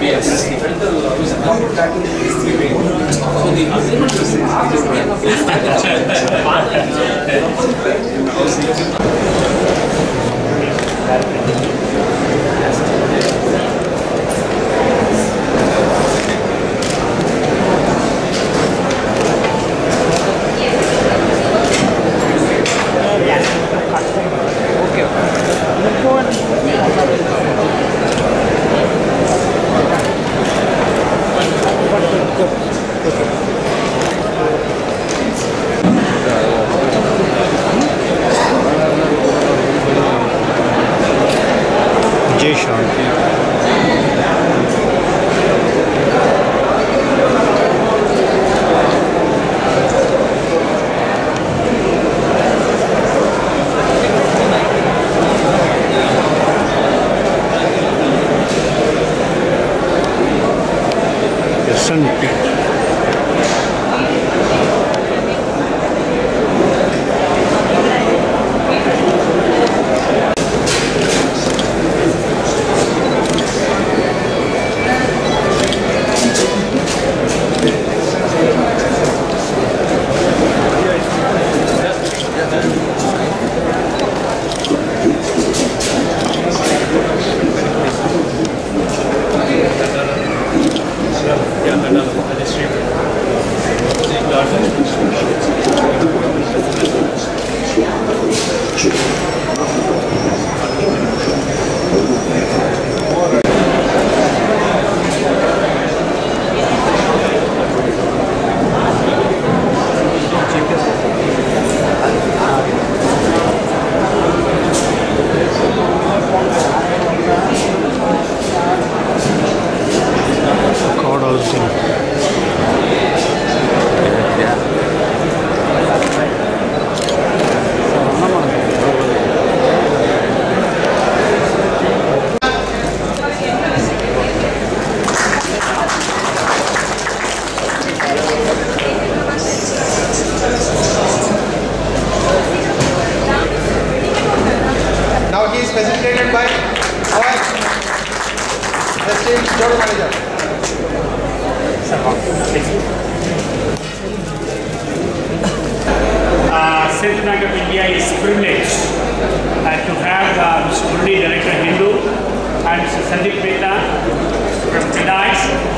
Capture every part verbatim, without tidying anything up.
Yes. So the agreement Central Bank of India is privileged uh, to have uh, Mister Murali, Director Hindu, and Mister Sandeep from Chennai,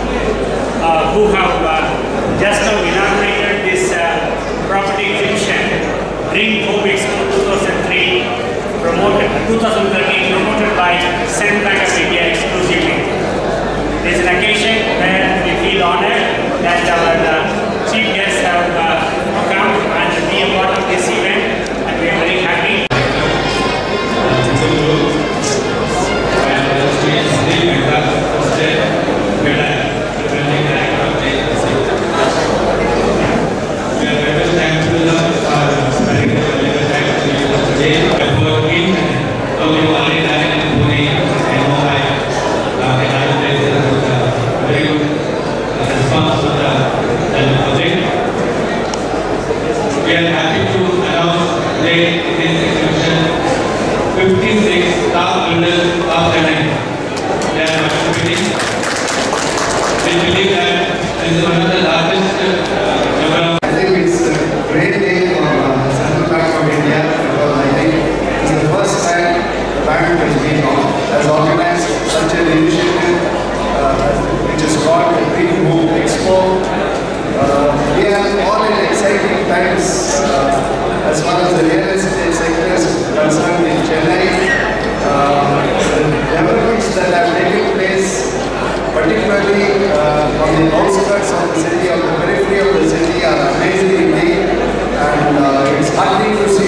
uh, who have uh, just now inaugurated this uh, property exhibition, Dream Home Expo two thousand three, promoted two thousand thirteen, promoted by Central Bank of India exclusively. This is an occasion where we feel honored that our uh, chief guests have uh, come and be a part of this event, and we are very happy. We are happy to announce today in this exhibition fifty-six top builders of Chennai. They are participating. We believe that this is one of the largest uh, I think it's a great day for uh, Central Bank of India because I think it's the first time the bank has been on, has organized such an initiative uh, which is called the Green Move Expo. Uh, we are all in exciting times uh, as far as the real estate sector is concerned in Chennai. Uh, the developments that have taken place, particularly uh, on the outskirts of the city, on the periphery of the city, are amazing indeed, and uh, it's heartening to see